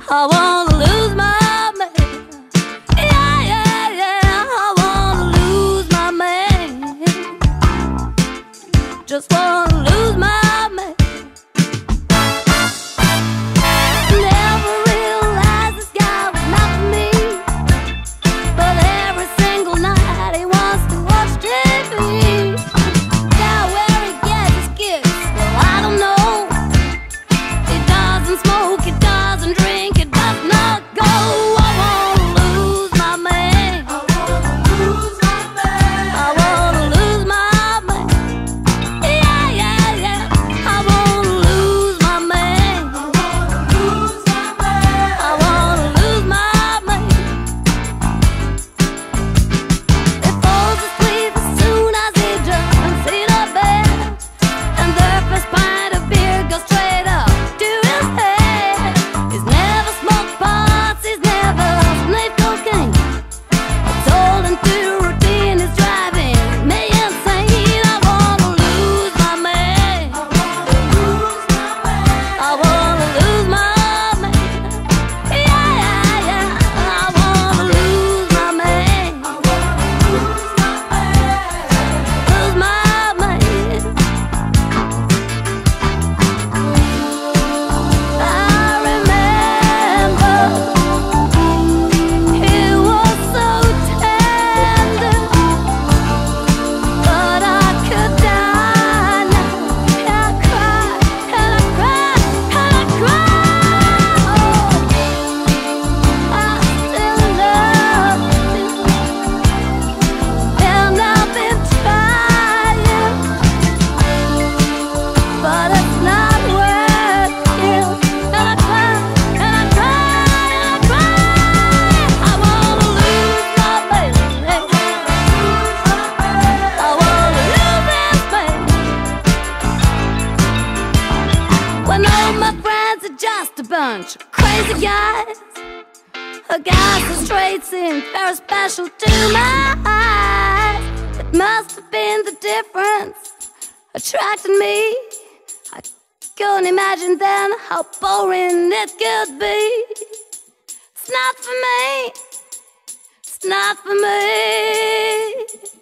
I wanna lose my man. Yeah, yeah, yeah. I wanna lose my man. Just wanna lose my man. Never realized this guy was not for me, but every single night he wants to watch TV. Now where he gets his kicks, well, I don't know. He doesn't smoke, he doesn't drink, he does not go. I wanna lose my man. I wanna lose my man. I wanna lose my man. Yeah, yeah, yeah. I wanna lose my man. I wanna lose my man. I wanna lose my man. He falls asleep as soon as he jumps in a bed, and the first pint of beer goes straight up to his head. He's never smoked pots, he's never sniffed cocaine. It's all into routine, it's driving me insane. I wanna lose my man. I wanna lose my man. Yeah, yeah, yeah. I wanna lose my man. Lose my man. I remember he was so tender, but I could die now. And I cry, and I cry, and I cry. Oh, I still love you, and I've been trying, but it's not working. And I cry, and I cry, and I cry. I wanna lose my baby. I wanna lose this baby. When all my friends are just a bunch of crazy guys, guys with straight seem very special to my eyes. It must have been the difference attracting me. I couldn't imagine then how boring it could be. It's not for me. It's not for me.